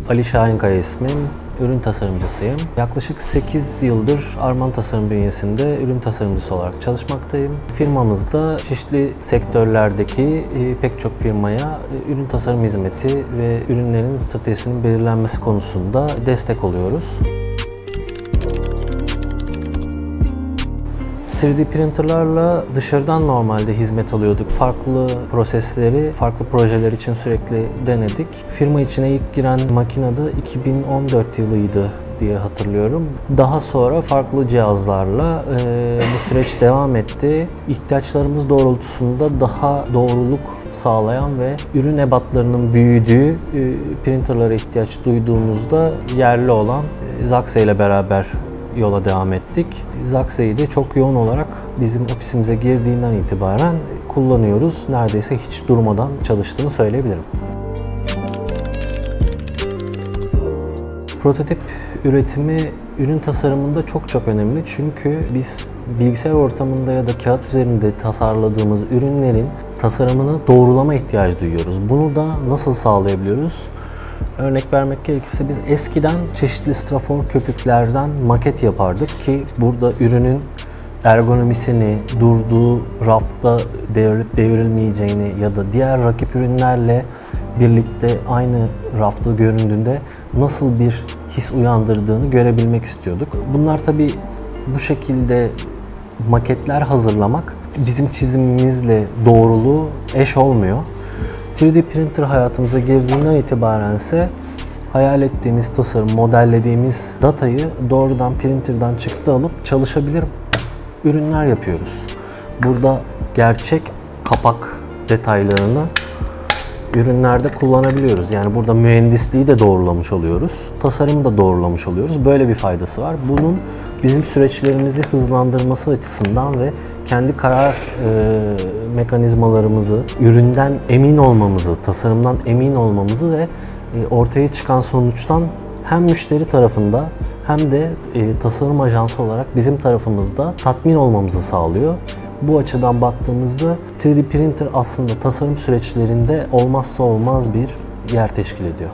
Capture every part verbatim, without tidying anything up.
Ali Şahinkaya ismim. Ürün tasarımcısıyım. Yaklaşık sekiz yıldır Arman Tasarım bünyesinde ürün tasarımcısı olarak çalışmaktayım. Firmamızda çeşitli sektörlerdeki pek çok firmaya ürün tasarım hizmeti ve ürünlerin stratejisinin belirlenmesi konusunda destek oluyoruz. üç D printerlarla dışarıdan normalde hizmet alıyorduk. Farklı prosesleri, farklı projeler için sürekli denedik. Firma içine ilk giren makine de iki bin on dört yılıydı diye hatırlıyorum. Daha sonra farklı cihazlarla e, bu süreç devam etti. İhtiyaçlarımız doğrultusunda daha doğruluk sağlayan ve ürün ebatlarının büyüdüğü e, printerlara ihtiyaç duyduğumuzda yerli olan e, Zaxe ile beraber yola devam ettik. Zaxe'yi de çok yoğun olarak bizim ofisimize girdiğinden itibaren kullanıyoruz. Neredeyse hiç durmadan çalıştığını söyleyebilirim. Prototip üretimi ürün tasarımında çok çok önemli. Çünkü biz bilgisayar ortamında ya da kağıt üzerinde tasarladığımız ürünlerin tasarımını doğrulama ihtiyacı duyuyoruz. Bunu da nasıl sağlayabiliyoruz? Örnek vermek gerekirse biz eskiden çeşitli strafor köpüklerden maket yapardık ki burada ürünün ergonomisini, durduğu rafta devrilip devrilmeyeceğini ya da diğer rakip ürünlerle birlikte aynı rafta göründüğünde nasıl bir his uyandırdığını görebilmek istiyorduk. Bunlar tabii bu şekilde maketler hazırlamak bizim çizimimizle doğruluğu eş olmuyor. üç D printer hayatımıza girdiğinden itibaren ise hayal ettiğimiz tasarım, modellediğimiz datayı doğrudan printer'dan çıktı alıp çalışabilir ürünler yapıyoruz. Burada gerçek kapak detaylarını ürünlerde kullanabiliyoruz. Yani burada mühendisliği de doğrulamış oluyoruz, tasarımı da doğrulamış oluyoruz. Böyle bir faydası var. Bunun bizim süreçlerimizi hızlandırması açısından ve kendi karar e, mekanizmalarımızı, üründen emin olmamızı, tasarımdan emin olmamızı ve e, ortaya çıkan sonuçtan hem müşteri tarafında hem de e, tasarım ajansı olarak bizim tarafımızda tatmin olmamızı sağlıyor. Bu açıdan baktığımızda üç D printer aslında tasarım süreçlerinde olmazsa olmaz bir yer teşkil ediyor.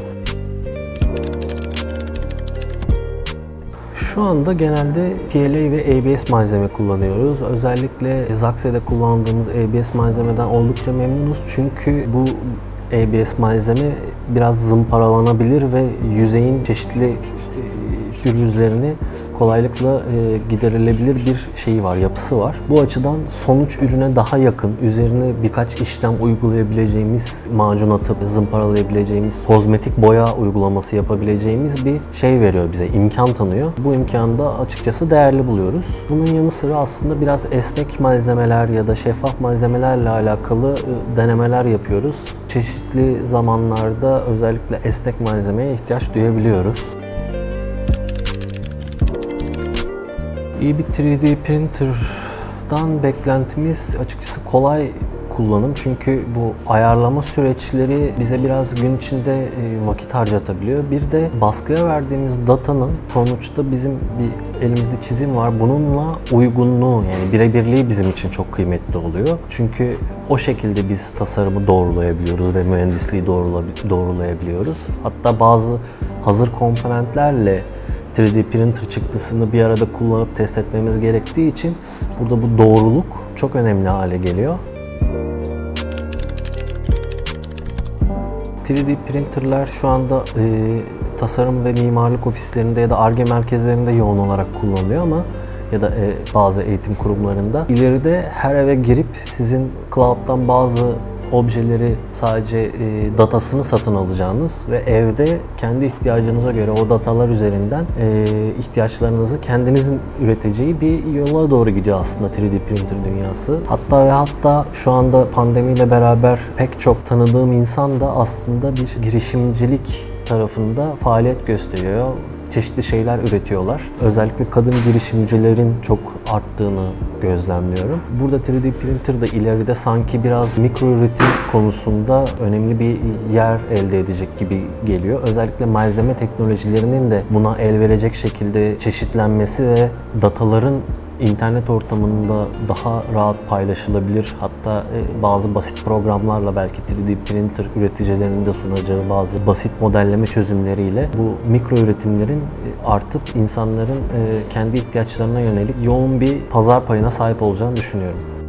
Şu anda genelde P L A ve A B S malzeme kullanıyoruz. Özellikle Zaxe'de kullandığımız A B S malzemeden oldukça memnunuz. Çünkü bu A B S malzeme biraz zımparalanabilir ve yüzeyin çeşitli pürüzlerini kolaylıkla e, giderilebilir bir şeyi var, yapısı var. Bu açıdan sonuç ürüne daha yakın, üzerine birkaç işlem uygulayabileceğimiz, macun atıp zımparalayabileceğimiz, kozmetik boya uygulaması yapabileceğimiz bir şey veriyor bize, imkan tanıyor. Bu imkanı da açıkçası değerli buluyoruz. Bunun yanı sıra aslında biraz esnek malzemeler ya da şeffaf malzemelerle alakalı e, denemeler yapıyoruz. Çeşitli zamanlarda özellikle esnek malzemeye ihtiyaç duyabiliyoruz. İyi bir üç D printer'dan beklentimiz açıkçası kolay kullanım. Çünkü bu ayarlama süreçleri bize biraz gün içinde vakit harcatabiliyor. Bir de baskıya verdiğimiz datanın sonuçta bizim bir elimizde çizim var. Bununla uygunluğu, yani birebirliği bizim için çok kıymetli oluyor. Çünkü o şekilde biz tasarımı doğrulayabiliyoruz ve mühendisliği doğrulayabiliyoruz. Hatta bazı hazır komponentlerle üç D printer çıktısını bir arada kullanıp test etmemiz gerektiği için burada bu doğruluk çok önemli hale geliyor. üç D printerler şu anda e, tasarım ve mimarlık ofislerinde ya da Ar-Ge merkezlerinde yoğun olarak kullanılıyor ama ya da e, bazı eğitim kurumlarında. İleride her eve girip sizin cloud'dan bazı objeleri sadece e, datasını satın alacağınız ve evde kendi ihtiyacınıza göre o datalar üzerinden e, ihtiyaçlarınızı kendinizin üreteceği bir yola doğru gidiyor aslında üç D printer dünyası. Hatta ve hatta şu anda pandemiyle beraber pek çok tanıdığım insan da aslında bir girişimcilik tarafında faaliyet gösteriyor. çeşitli şeyler üretiyorlar. Özellikle kadın girişimcilerin çok arttığını gözlemliyorum. Burada üç D printer da ileride sanki biraz mikro üretim konusunda önemli bir yer elde edecek gibi geliyor. Özellikle malzeme teknolojilerinin de buna el verecek şekilde çeşitlenmesi ve dataların İnternet ortamında daha rahat paylaşılabilir. Hatta bazı basit programlarla belki üç D printer üreticilerinin de sunacağı bazı basit modelleme çözümleriyle bu mikro üretimlerin artıp insanların kendi ihtiyaçlarına yönelik yoğun bir pazar payına sahip olacağını düşünüyorum.